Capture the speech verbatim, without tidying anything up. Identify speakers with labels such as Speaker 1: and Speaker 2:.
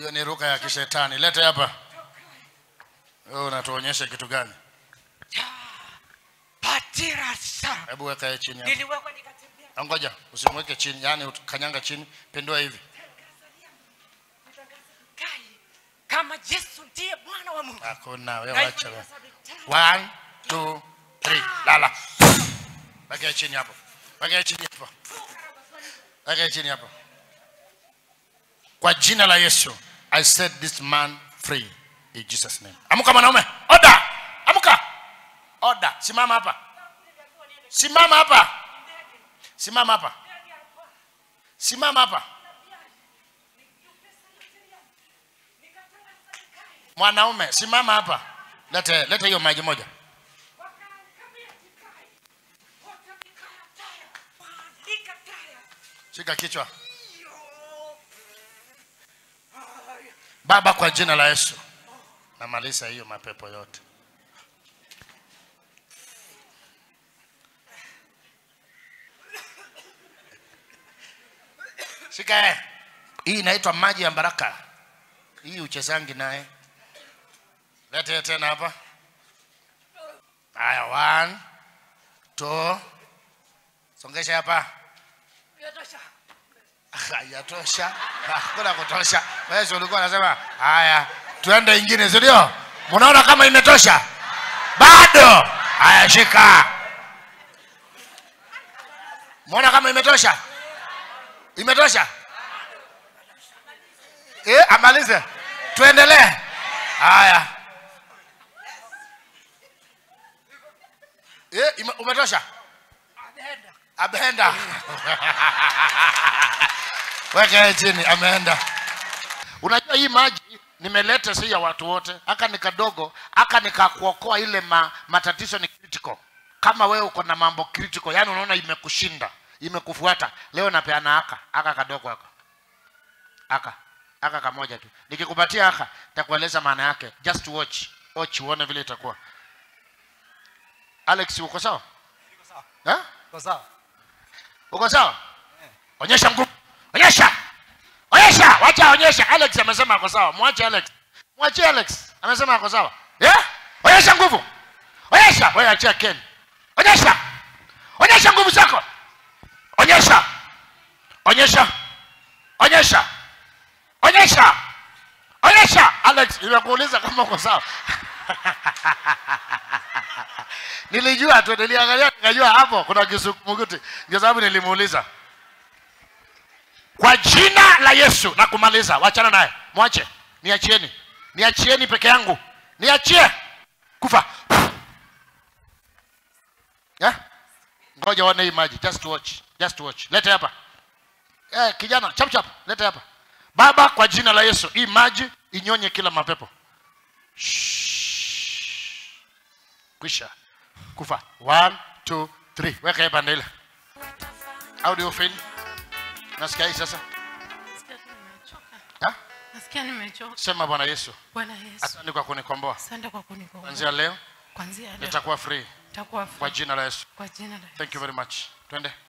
Speaker 1: Hiyo ni ruka ya kishetani. Lete hapa. Wewe unatuonyesha kitu gani?
Speaker 2: Patira sana.
Speaker 1: Hebu weka chini hapo.
Speaker 2: Niliwekwa nikatembea.
Speaker 1: Ngoja, usimweke chini, yani kanyanga chini, pendua hivi.
Speaker 2: Kama Yesu ndiye Bwana wa Mungu.
Speaker 1: Hakuna, wewe acha wewe. one two three lala. Weka chini hapo. Weka chini hapo. Weka chini hapo. Kwa jina la Yesu, I set this man free in Jesus name. Amuka mwanaume. Order. Amuka. Order. Simama hapa. Simama hapa. Simama hapa. Simama hapa. Mwanaume, simama hapa. Lete lete hiyo maji moja. Shika kichwa. Baba, kwa jina la Yesu, namaliza hiyo mapepo yote. Shika. Hii inaitwa maji ya baraka. Hii uchezangi naye. Lete tena hapa. Haya, one, two. Songesha hapa.
Speaker 2: Yatosha.
Speaker 1: Yatosha. Hakuna kutosha. Wewe ulikuwa unasema, haya, tuende ingine, si ndio? Mnaona kama imetosha? Bado. Haya, shika. Mnaona kama imetosha? Imetosha? Eh, amalize. Tuendelee. Haya. Eh, umetosha?
Speaker 2: Ameenda.
Speaker 1: Ameenda. Weka chini, ameenda. Unajua hii maji nimeleta si ya watu wote. Aka ni kadogo, aka nikakuokoa ile ma, matatizo ni critical. Kama wewe uko na mambo critical, yani unaona imekushinda, imekufuata, leo napeana aka, aka kadogo aka. Aka, aka kamoja tu. Nikikupatia aka, nitakueleza maana yake. Just watch. Watch uone vile itakuwa. Alex, uko sawa?
Speaker 3: Niko sawa.
Speaker 1: Eh?
Speaker 3: Niko sawa.
Speaker 1: Uko sawa? Eh. Onyesha nguvu. Onyesha. Onyesha, wacha onyesha. Alex amesema ako sawa. Mwache Alex. Mwache Alex. Amesema ako sawa. Eh? Onyesha nguvu. Onyesha. Wewe achia Ken. Onyesha. Onyesha nguvu zako. Onyesha. Onyesha. Onyesha. Onyesha. Onyesha. Alex, nimekuuliza kama uko sawa. Nilijua tu, niliangalia nikajua hapo kuna kisukumukuti. Kwa sababu nilimuuliza. Kwa jina la Yesu na kumaliza, wachana naye. Mwache. Niachieni. Niachieni peke yangu. Niachie. Kufa. Yeah? Ngoja uone hii maji. Just watch. Just watch. Lete hapa. Eh, kijana, chap chap. Lete hapa. Baba, kwa jina la Yesu, hii maji inyonye kila mapepo. Shh. Kwisha. Kufa. One, two, three. Weka hapa ndile. How do you feel? Nasikia hii sasa?
Speaker 2: Nasikia nimechoka.
Speaker 1: Ha?
Speaker 2: Nasikia nimechoka.
Speaker 1: Sema Bwana Yesu.
Speaker 2: Bwana Yesu.
Speaker 1: Asante kwa kunikomboa.
Speaker 2: Asante kwa kunikomboa.
Speaker 1: Kuanzia leo,
Speaker 2: Kuanzia leo
Speaker 1: nitakuwa free.
Speaker 2: Nitakuwa free.
Speaker 1: Kwa jina la Yesu.
Speaker 2: Kwa jina la Yesu.
Speaker 1: Thank you very much. Twende.